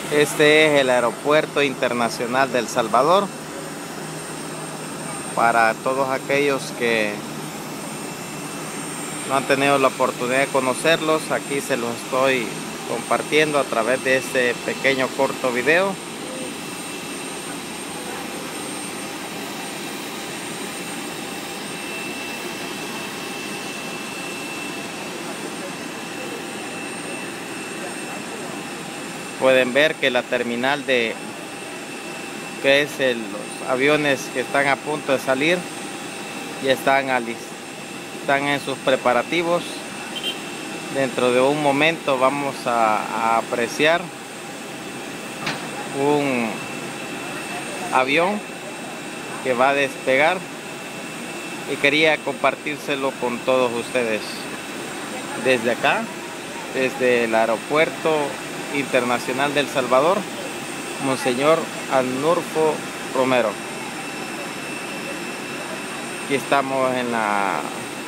Este es el Aeropuerto Internacional de El Salvador. Para todos aquellos que no han tenido la oportunidad de conocerlos, aquí se los estoy compartiendo a través de este pequeño corto video. Pueden ver que la terminal los aviones que están a punto de salir ya están en sus preparativos. Dentro de un momento vamos a apreciar un avión que va a despegar y quería compartírselo con todos ustedes desde acá, desde el Aeropuerto Internacional de El Salvador, Monseñor Arnulfo Romero. Aquí estamos en la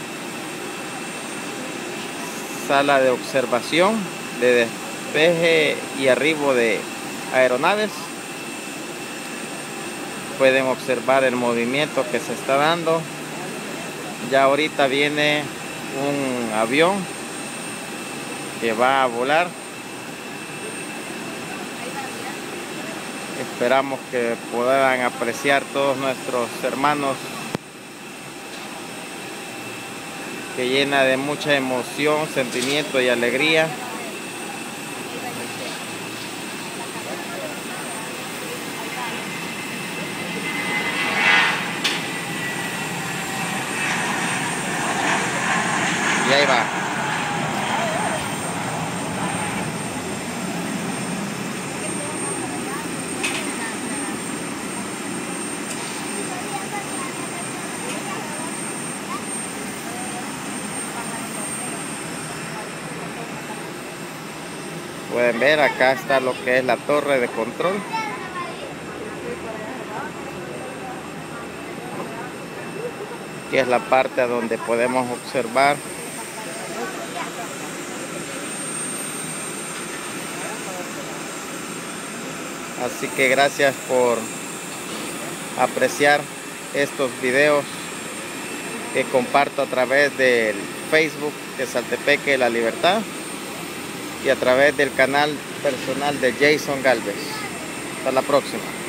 sala de observación de despegue y arribo de aeronaves. Pueden observar el movimiento que se está dando. Ya ahorita viene un avión que va a volar. Esperamos que puedan apreciar todos nuestros hermanos, que llena de mucha emoción, sentimiento y alegría. Y ahí va. Pueden ver, acá está lo que es la torre de control. Aquí es la parte donde podemos observar así que gracias por apreciar estos videos que comparto a través del Facebook de Saltepeque La Libertad y a través del canal personal de Jason Galvez. Hasta la próxima.